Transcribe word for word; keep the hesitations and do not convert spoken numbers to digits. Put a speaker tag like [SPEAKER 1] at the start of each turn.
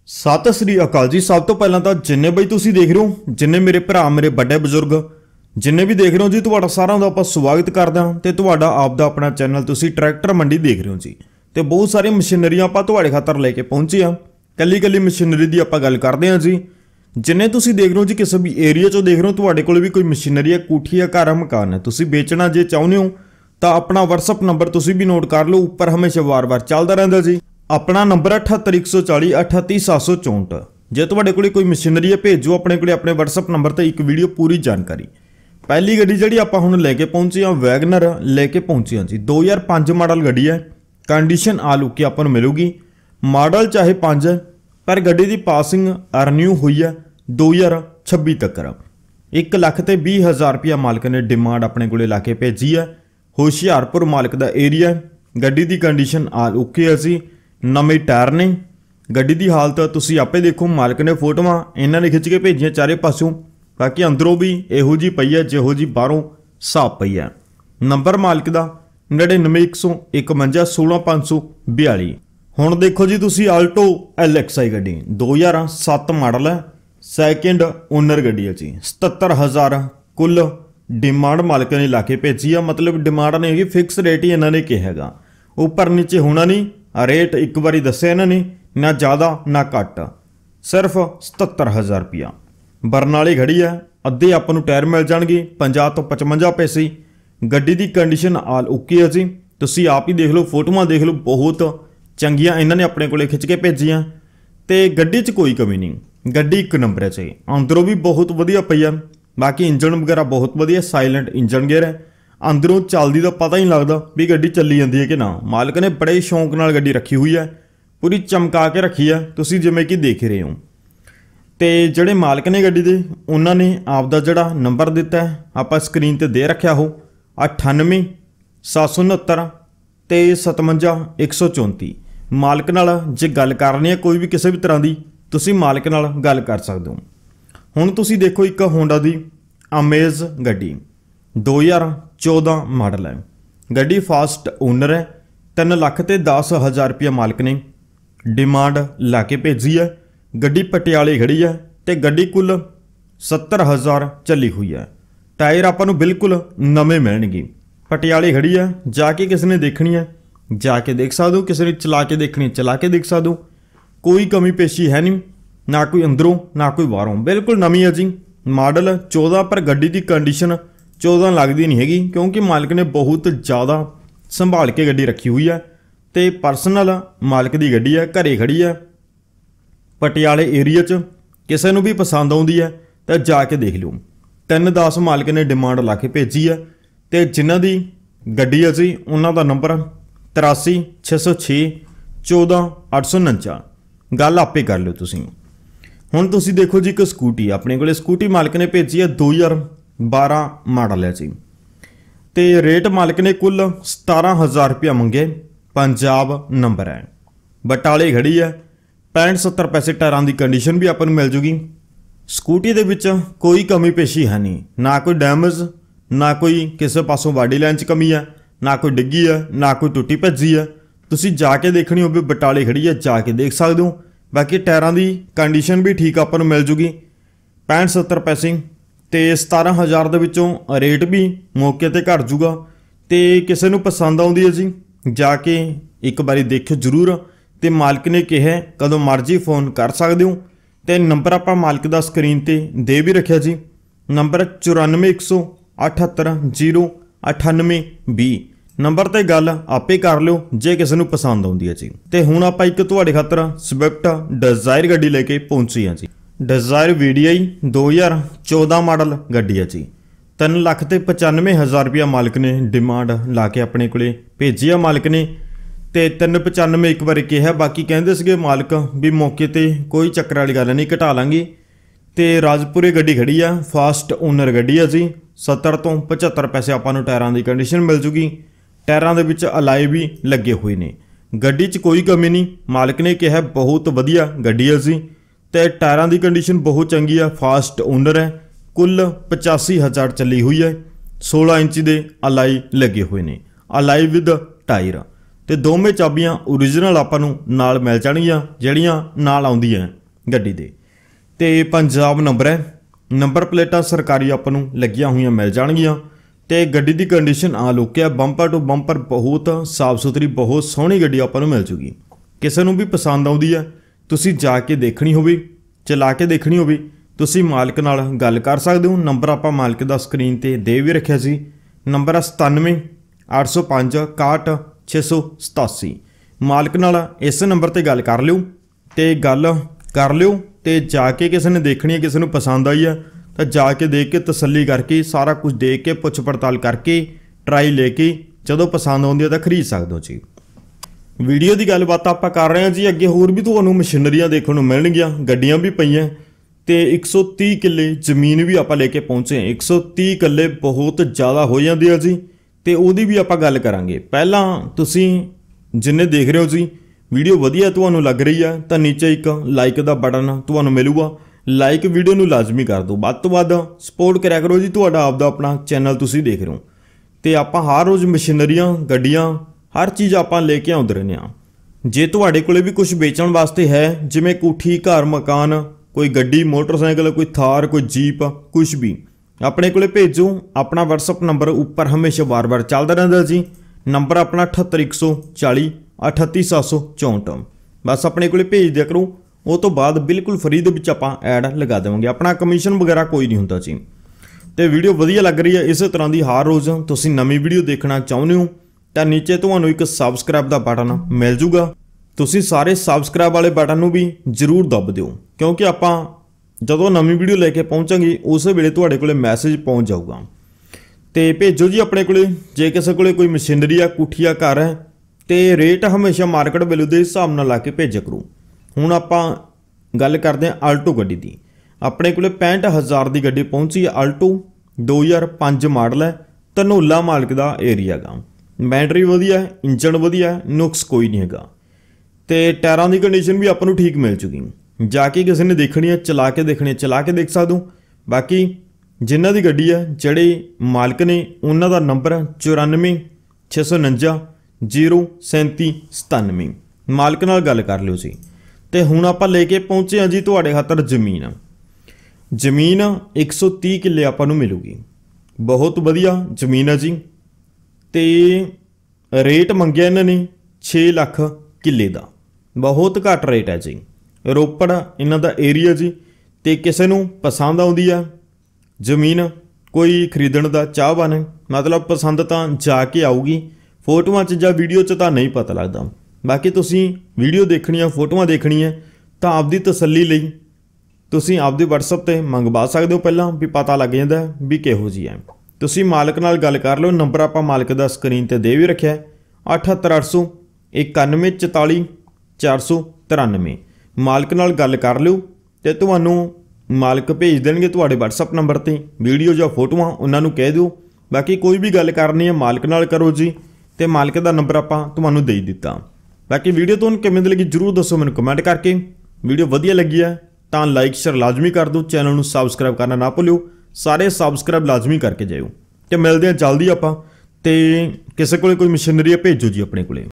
[SPEAKER 1] सत श्री अकाल जी। सब तो पहला तो जिन्ने बई तुसी देख रहे हो, जिन्ने मेरे भरा मेरे बड़े बजुर्ग जिन्ने भी देख रहे हो जी, तुहाडा सारा दा आपां स्वागत करदे हां ते तुहाडा आपदा अपना चैनल तुसी ट्रैक्टर मंडी देख रहे हो जी। ते बहुत सारी मशीनरियां आपां तुहाडे खातर लेके पहुंचे हां। कल्ली कल्ली मशीनरी दी आपां गल करदे हां जी। जिन्ने तुसी देख रहे हो जी, किसी भी एरिया चो देख रहे हो, तुहाडे कोल भी कोई मशीनरी है, कोठी है, घर है, मकान है, तुसी बेचना जे चाहुंदे हो तो अपना व्हाट्सअप नंबर तुसी भी नोट कर लो, उपर हमेशा वार वार चलता रहता जी। अपना नंबर अठहत्तर एक सौ चाली अठत्ती सात सौ चौंठ। जे तुहाडे कोल कोई मशीनरी है, भेजो अपने कोल अपने व्हाट्सअप नंबर ते एक वीडियो पूरी जानकारी। पहली गड्डी जिहड़ी आपां हुण लैके पहुंचे हां, वैगनर लैके पहुंचे हां जी। दो हज़ार पाँच मॉडल गड्डी है, कंडीशन आल ओके आपां नूं मिलूगी। मॉडल चाहे पाँच है, पर गड्डी दी पासिंग रिन्यू हुई है दो हज़ार छब्बी तक। एक लख ते बीस हज़ार रुपया मालक ने डिमांड अपने कोले ला के भेजी है। हुशियारपुर मालक दा एरिया है। गड्डी दी कंडीशन आल ओके है जी। नवे टायर ने। गड्डी दी हालत तुसी आपे देखो, मालक ने फोटोआं इन्हां ने खिच के भेजियां चारे पासों। बाकी अंदरों भी इहो जी पई है जिहो जी बाहरों साफ पई है। नंबर मालक दा नड़िनवे एक सौ इकवंजा सोलह पाँच सौ बयाली। हुण देखो जी तुसी आल्टो एल एक्स आई गड्डी दो हज़ार सत्त मॉडल है, सैकेंड ओनर गड्डी है जी। सतहत्तर हज़ार कुल डिमांड मालक ने ला के भेजी है। मतलब डिमांड नहीं है, फिक्स रेट ही इन्होंने कहा हैगा, उपर नीचे होना नहीं। रेट एक बारी दस्या इन्होंने, ना ज़्यादा ना घट, सिर्फ सतहत्तर हज़ार रुपया। बरनाली खड़ी है, अद्धे आपां नूं टायर मिल जाएंगे पचास तो पचवंजा पैसे। गड्डी की कंडीशन आल ओके है जी। तुसी आप ही देख लो, फोटोआं देख लो, बहुत चंगियां इन्होंने अपने कोले खिंच के भेजियां। ते गड्डी च कोई कमी नहीं, गड्डी एक नंबर है। अंदरों भी बहुत वधिया पई है। बाकी इंजन वगैरह बहुत वधिया, साइलेंट इंजन गेयर है। अंदरों चलदी का पता ही नहीं लगता भी गड्डी चली जाती है कि ना। मालक ने बड़े शौक नाल गड्डी रखी हुई है, पूरी चमका के रखी है, तुसी जिवें कि देख रहे हो। तो जिहड़े मालक ने गड्डी दे, उन्होंने आपदा जिहड़ा नंबर दिता है आपां स्क्रीन ते दे रखिया हो, अठानवे सत्त सौ उनहत्तर ते सतवंजा एक सौ चौंती। मालक नाल जे गल करनी है कोई भी किसी भी तरह की, तुसी मालक नाल गल कर सकते हो। हुण तुसी देखो, एक होंडा दी अमेज गड्डी दो हज़ार चौदह मॉडल है। गड्डी फास्ट ओनर है। तीन लख ते दस हज़ार रुपया मालक ने डिमांड ला के भेजी है। गड्डी पटियाले खड़ी है तो गड्डी कुल सत्तर हज़ार चली हुई है। टायर आपां नूं बिल्कुल नवे मिलणगे। पटियाले खड़ी है, जाके किसी ने देखनी है जाके देख सकते हो, किसी ने चला के देखनी चला के देख सकते हो। कोई कमी पेशी है नहीं, ना कोई अंदरों ना कोई बाहरों, बिल्कुल नवी है जी। मॉडल चौदह, पर गड्डी की कंडीशन चौदह लगती नहीं हैगी, क्योंकि मालक ने बहुत ज़्यादा संभाल के गड्डी रखी हुई है। तो परसनल मालक की गड्डी है, घरे खड़ी है पटियाले एरिया च। किसी को भी पसंद आती है तो जाके देख लो। तीन दस मालक ने डिमांड ला के भेजी है। तो जिन्हों की गड्डी है जी, उन्हों का नंबर तिरासी छे सौ छे चौदह अठ सौ उनंजा। गल आपे कर लो तुसी। हुण तुसी देखो जी, एक स्कूटी अपने को स्कूटी मालक ने भेजी है, दो हज़ार बारह मॉडल है जी। तो रेट मालक ने कुल सतारह हज़ार रुपया मंगे, पंजाब नंबर है, बटाले खड़ी है। पैंठ सत्तर पैसे टायरां की कंडीशन भी अपन मिल जूगी। स्कूटी दे विच कोई कमी पेशी है नहीं, ना कोई डैमेज, ना कोई किसी पासों बॉडी लाइन च कमी है, ना कोई डिग्गी है, ना कोई टुटी भज्जी है। तुसी जाके देखनी हो, बटाले खड़ी है, जाके देख सकते हो। बाकी टायरां की कंडीशन भी ठीक अपन मिल जूगी। पैंठ सत्तर पैसे तो सतारह हज़ार दे विचों रेट भी मौके पर घट जूगा। तो किसी को पसंद आउंदी है जी, जाके एक बारी देखो जरूर। तो मालक ने कहा कदों मर्जी फोन कर सकते हो। तो नंबर आप मालक का स्क्रीन पर दे भी रखा जी। नंबर चौरानवे एक सौ अठहत्तर जीरो अठानवे भी। नंबर ते गल आपे कर लो जे किसी को पसंद आउंदी है जी। तो हुण आपां एक तुहाडे खातर स्विफ्ट डिजायर गड्डी लेके पहुंची हैं जी। डिजायर वी डी आई दो हज़ार चौदह मॉडल गड्डी है जी। तीन लख ते पचानवे हज़ार रुपया मालक ने डिमांड ला के अपने को भेजी है मालक ने। तो तीन पचानवे एक बार कहा, बाकी कहते सगे मालक भी मौके पर कोई चक्कर वाली गल नहीं, घटा लांगे। तो राजपुरे गड्डी खड़ी है, फास्ट ओनर गड्डी है जी। सत्तर तो पचहत्तर पैसे आपां टायरां की कंडीशन मिल जूगी। टायरां दे विच अलाय भी लगे हुए ने। गड्डी च कोई कमी नहीं, मालक ने कहा बहुत वधिया गड्डी है जी। तो टायरां की कंडीशन बहुत चंगी है, फास्ट ओनर है। कुल पचासी हज़ार चली हुई है। सोलह इंच के अलाय लगे हुए ने, अलाय विद टायर। ਤੇ ਦੋਵੇਂ ਚਾਬੀਆਂ ओरिजिनल ਆਪਾਂ ਨੂੰ ਨਾਲ ਮਿਲ ਜਾਣਗੀਆਂ ਜਿਹੜੀਆਂ ਨਾਲ ਆਉਂਦੀਆਂ ਗੱਡੀ ਦੇ। ਤੇ पंजाब नंबर है, नंबर प्लेटां सरकारी ਆਪਾਂ ਨੂੰ ਲੱਗੀਆਂ ਹੋਈਆਂ ਮਿਲ ਜਾਣਗੀਆਂ। ਤੇ ਗੱਡੀ ਦੀ ਕੰਡੀਸ਼ਨ ਆ ਲੁੱਕ ਹੈ, ਬੰਪਰ ਟੂ ਬੰਪਰ ਬਹੁਤ ਸਾਫ ਸੁਥਰੀ ਬਹੁਤ ਸੋਹਣੀ ਗੱਡੀ ਆਪਾਂ ਨੂੰ ਮਿਲ ਜੂਗੀ। ਕਿਸੇ ਨੂੰ ਵੀ ਪਸੰਦ ਆਉਂਦੀ ਹੈ ਤੁਸੀਂ ਜਾ ਕੇ ਦੇਖਣੀ ਹੋਵੇ, ਚਲਾ ਕੇ ਦੇਖਣੀ ਹੋਵੇ, ਤੁਸੀਂ ਮਾਲਕ ਨਾਲ ਗੱਲ ਕਰ ਸਕਦੇ ਹੋ। ਨੰਬਰ ਆਪਾਂ ਮਾਲਕ ਦਾ ਸਕਰੀਨ ਤੇ ਦੇ ਵੀ ਰੱਖਿਆ ਸੀ। ਨੰਬਰ ਹੈ ਸਤਾਨਵੇਂ ਅੱਠ ਸੌ ਪੰਜ ਇਕਾਹਠ ਛੇ सौ सतासी। मालिक नाल इस नंबर ते गल कर लियो ते गल कर लियो ते जाके किसी ने देखनी है, किसी ने पसंद आई है तो जाके देख के तसल्ली करके सारा कुछ देख के पुछ पड़ताल करके ट्राई लेके जदों पसंद आउंदी है तो खरीद सकते हो जी। वीडियो की गलबात आप कर रहे हैं जी। अगे होर भी तुहानूं मशीनरियां देखने को मिलणगियां, गड्डियां भी पईयां ते एक सौ तीस किले जमीन भी आप लेके पहुँचे। एक सौ तीस किले बहुत ज़्यादा हो जाती है जी। तो ਉਹਦੀ भी ਆਪਾਂ ਗੱਲ ਕਰਾਂਗੇ। ਪਹਿਲਾਂ ਤੁਸੀਂ ਜਿੰਨੇ ਦੇਖ ਰਹੇ ਹੋ ਜੀ ਵੀਡੀਓ ਵਧੀਆ ਤੁਹਾਨੂੰ ਲੱਗ ਰਹੀ ਹੈ ਤਾਂ ਨੀਚੇ ਇੱਕ ਲਾਈਕ ਦਾ ਬਟਨ ਤੁਹਾਨੂੰ ਮਿਲੂਗਾ, ਲਾਈਕ ਵੀਡੀਓ ਨੂੰ ਲਾਜ਼ਮੀ ਕਰ ਦਿਓ। ਵੱਧ ਤੋਂ ਵੱਧ ਸਪੋਰਟ ਕਰਿਆ ਕਰੋ ਜੀ, ਤੁਹਾਡਾ ਆਪਦਾ ਆਪਣਾ ਚੈਨਲ ਤੁਸੀਂ ਦੇਖ ਰਹੇ ਹੋ। ਤੇ ਆਪਾਂ ਹਰ ਰੋਜ਼ ਮਸ਼ੀਨਰੀਆਂ ਗੱਡੀਆਂ ਹਰ ਚੀਜ਼ ਆਪਾਂ ਲੈ ਕੇ ਆਉਂਦੇ ਰਹਿੰਦੇ ਹਾਂ। ਜੇ ਤੁਹਾਡੇ ਕੋਲੇ ਵੀ ਕੁਝ ਵੇਚਣ ਵਾਸਤੇ ਹੈ ਜਿਵੇਂ ਕੋਠੀ ਘਰ ਮਕਾਨ ਕੋਈ ਗੱਡੀ ਮੋਟਰਸਾਈਕਲ ਕੋਈ ਥਾਰ ਕੋਈ ਜੀਪ ਕੁਝ ਵੀ अपने को भेजो। अपना WhatsApp नंबर उपर हमेशा बार बार चलता रहता जी। नंबर अपना अठहत्तर एक सौ चाली अठत्ती सात सौ चौंठ। बस अपने को भेज दिया करो, वो तो बाद बिल्कुल फ्री के आप ऐड लगा देंगे, अपना कमीशन वगैरह कोई नहीं होता जी। तो वीडियो वधिया लग रही है इस तरह की हर रोज़ तुसीं नवीं वीडियो देखना चाहते हो तो नीचे तुहानूं एक सबसक्राइब का बटन मिल जूगा। तुसीं सारे सबसक्राइब वाले बटन भी जरूर दब दिओ क्योंकि आपां ਜਦੋਂ ਨਵੀਂ ਵੀਡੀਓ ਲੈ ਕੇ ਪਹੁੰਚਾਂਗੇ ਉਸੇ ਵੇਲੇ ਤੁਹਾਡੇ ਕੋਲੇ ਮੈਸੇਜ ਪਹੁੰਚ ਜਾਊਗਾ। ਤੇ ਭੇਜੋ ਜੀ ਆਪਣੇ ਕੋਲੇ। ਜੇ ਕਿਸੇ ਕੋਲੇ ਕੋਈ ਮਸ਼ੀਨਰੀ ਆ ਕੋਠੀ ਆ ਘਰ ਹੈ ਤੇ ਰੇਟ ਹਮੇਸ਼ਾ ਮਾਰਕੀਟ ਵੈਲਿਊ ਦੇ ਹਿਸਾਬ ਨਾਲ ਲਾ ਕੇ ਭੇਜਿਆ ਕਰੋ। ਹੁਣ ਆਪਾਂ ਗੱਲ ਕਰਦੇ ਹਾਂ ਆਲਟੋ ਗੱਡੀ ਦੀ। ਆਪਣੇ ਕੋਲੇ ਪੈਂਹਠ ਹਜ਼ਾਰ ਦੀ ਗੱਡੀ ਪਹੁੰਚੀ ਹੈ ਆਲਟੋ ਦੋ ਹਜ਼ਾਰ ਪੰਜ ਮਾਡਲ ਹੈ, ਧਨੌਲਾ ਮਾਲਕ ਦਾ ਏਰੀਆ ਗਾ। ਬੈਟਰੀ ਵਧੀਆ ਹੈ, ਇੰਜਨ ਵਧੀਆ ਹੈ, ਨੁਕਸ ਕੋਈ ਨਹੀਂ ਹੈਗਾ। ਤੇ ਟਾਇਰਾਂ ਦੀ ਕੰਡੀਸ਼ਨ ਵੀ ਆਪਾਂ ਨੂੰ ਠੀਕ ਮਿਲ ਚੁੱਕੀ। जाके किसी ने देखनी है चला के देखनी है चला के देख सकते हो। बाकी जिन्हों की गड्डी है जोड़े मालिक ने उन्हों का नंबर चौरानवे छे सौ उनंजा जीरो सैंती सतानवे। मालिक नाल गल कर लियो जी। तो हुण आपां लेके पहुँचे हैं जी तुहाडे खातर जमीन। जमीन एक सौ तीस किले आपां नूं मिलूगी, बहुत वधिया जमीन है जी। तो रेट मंगिया इन्होंने छे लख किले का, बहुत घट रेट है जी। रोपड़ इन्हां दा एरिया जी। तो किसी नूं पसंद आउंदी आ जमीन, कोई खरीदण दा चाहवान है, मतलब पसंद तो जाके आऊगी, फोटोआं च जां वीडियो च तां नहीं पता लगदा। बाकी तुसीं वीडियो देखनी है फोटोआं देखनी है तो आपदी तसल्ली लई तुसीं आपदे WhatsApp ते मंगवा सकदे हो। पहलां भी पता लग जांदा भी किहो जी है। तुसीं मालक नाल गल कर लो। नंबर आपां मालक दा स्क्रीन ते दे भी रखिआ अठहत्तर अठ सौ इक्यानवे चौताली चार सौ तिरानवे। मालिक नाल गल कर लियो तो तुहानूं मालिक भेज देणगे तुहाडे WhatsApp नंबर ते वीडियो जां फोटोआं उन्हां नूं कह दिओ। बाकी कोई भी गल करनी है मालिक नाल करो जी। तो मालिक दा नंबर आपां तुहानूं दे दित्ता। बाकी वीडियो तुहानूं किवें दी लगी जरूर दसो मैनूं कमेंट करके। वीडियो वधिया लगी है तो लाइक शेयर लाजमी कर दो, चैनल नूं सबसक्राइब करना ना भुल्लिओ, सारे सबसक्राइब लाजमी करके जाइओ। तो मिलदे हां जल्दी आपां। ते किसी कोले कोई मशीनरी भेजो जी अपने कोले।